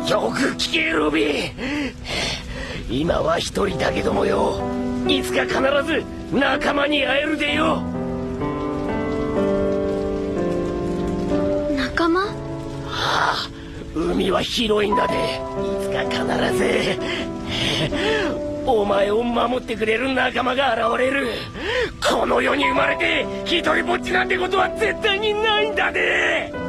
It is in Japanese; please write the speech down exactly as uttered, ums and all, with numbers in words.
よく聞けルビー。今は一人だけどもよ、いつか必ず仲間に会えるでよ。 仲間？ ああ、海は広いんだで、いつか必ずお前を守ってくれる仲間が現れる。この世に生まれて一人ぼっちなんてことは絶対にないんだで。